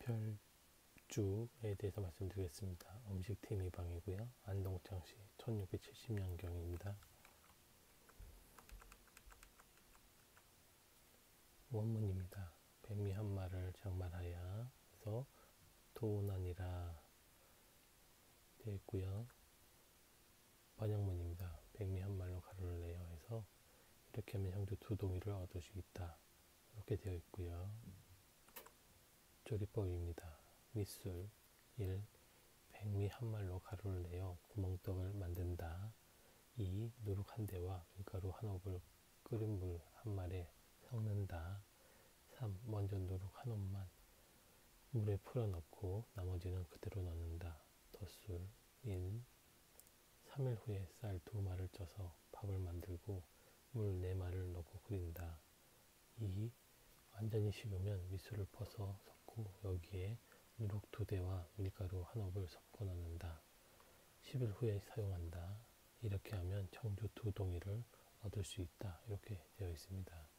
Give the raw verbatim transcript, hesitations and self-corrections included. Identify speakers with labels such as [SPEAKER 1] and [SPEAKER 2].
[SPEAKER 1] 별주에 대해서 말씀드리겠습니다. 음식팀 이방이고요. 안동창시 천육백칠십 년경입니다. 원문입니다. 뱀이 한 말을 장말하야 해서 도난이라 되어 있고요. 번역문입니다. 뱀이 한 말로 가루를 내요 해서 이렇게 하면 형주 두 동의를 얻을 수 있다. 이렇게 되어 있고요. 조리법입니다. 밑술 일. 백미 한 말로 가루를 내어 구멍떡을 만든다. 이. 누룩 한 대와 밀가루 한 옵을 끓인 물 한 말에 섞는다. 삼. 먼저 누룩 한 옵만 물에 풀어 넣고 나머지는 그대로 넣는다. 덧술 일. 삼 일 후에 쌀 두 말을 쪄서 밥을 만들고 물 네 말을 넣고 끓인다. 이. 완전히 식으면 밑술을 퍼서 섞고 여기에 누룩 두 대와 밀가루 한 옵을 섞어 넣는다. 십 일 후에 사용한다. 이렇게 하면 청주 두 동이를 얻을 수 있다. 이렇게 되어 있습니다.